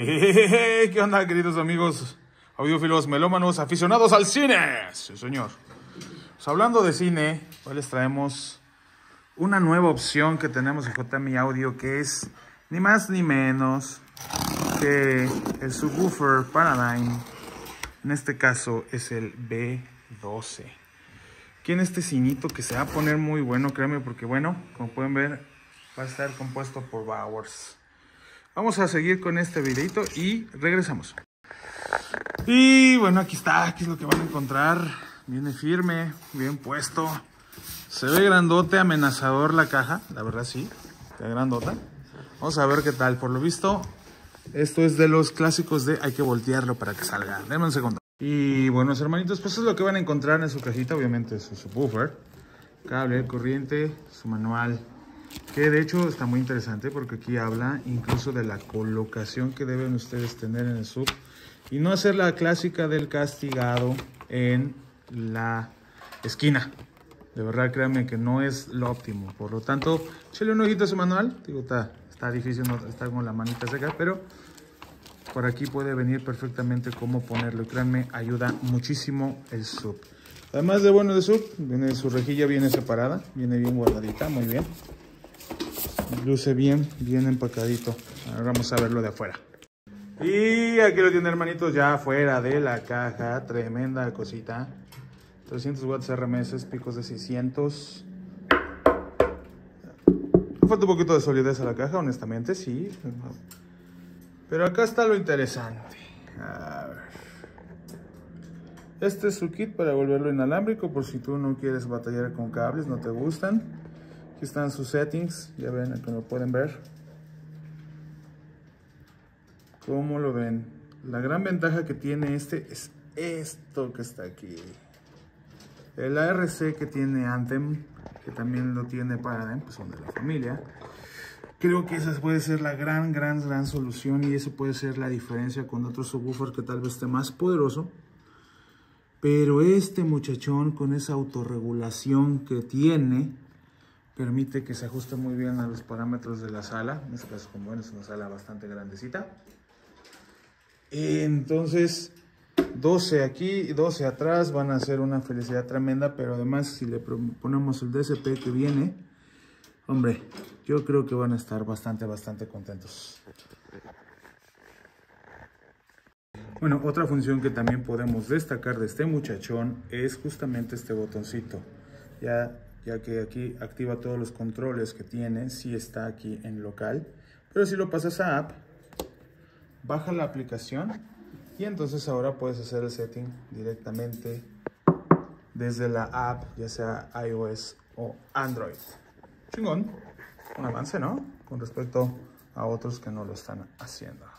¿Qué onda, queridos amigos, audiófilos, melómanos, aficionados al cine? Sí, señor. Pues hablando de cine, hoy les traemos una nueva opción que tenemos en JMI Audio, que es ni más ni menos que el subwoofer Paradigm. En este caso es el B12. Aquí en este cinito que se va a poner muy bueno, créanme, porque bueno, como pueden ver, va a estar compuesto por Bowers. Vamos a seguir con este videito y regresamos. Y bueno, aquí está, aquí es lo que van a encontrar. Viene firme, bien puesto. Se ve grandote, amenazador la caja, la verdad sí, está grandota. Vamos a ver qué tal. Por lo visto, esto es de los clásicos de hay que voltearlo para que salga. Denme un segundo. Y bueno, hermanitos, pues eso es lo que van a encontrar en su cajita. Obviamente su subwoofer, cable, corriente, su manual, que de hecho está muy interesante porque aquí habla incluso de la colocación que deben ustedes tener en el sub y no hacer la clásica del castigado en la esquina. De verdad, créanme que no es lo óptimo. Por lo tanto, échale un ojito a su manual. Digo, está difícil, no está con la manita seca, pero por aquí puede venir perfectamente cómo ponerlo. Y créanme, ayuda muchísimo el sub. Además de bueno de sub, viene su rejilla, viene separada, viene bien guardadita, muy bien. Luce bien, bien empacadito. Ahora vamos a verlo de afuera. Y aquí lo tiene, hermanitos, ya fuera de la caja. Tremenda cosita. 300 watts RMS, picos de 600. Falta un poquito de solidez a la caja, honestamente, sí. Pero acá está lo interesante. A ver. Este es su kit para volverlo inalámbrico, por si tú no quieres batallar con cables, no te gustan. Aquí están sus settings, ya ven, aquí lo pueden ver. ¿Cómo lo ven? La gran ventaja que tiene este es esto que está aquí. El ARC que tiene Anthem, que también lo tiene Paradigm, pues son de la familia. Creo que esa puede ser la gran solución y eso puede ser la diferencia con otro subwoofer que tal vez esté más poderoso. Pero este muchachón con esa autorregulación que tiene, permite que se ajuste muy bien a los parámetros de la sala. En este caso, como ven, es una sala bastante grandecita. Entonces, 12 aquí y 12 atrás van a ser una felicidad tremenda. Pero además, si le ponemos el DSP que viene, hombre, yo creo que van a estar bastante contentos. Bueno, otra función que también podemos destacar de este muchachón es justamente este botoncito. Ya que aquí activa todos los controles que tiene, sí está aquí en local. Pero si lo pasas a app, baja la aplicación y entonces ahora puedes hacer el setting directamente desde la app, ya sea iOS o Android. Chingón, un avance, ¿no? Con respecto a otros que no lo están haciendo.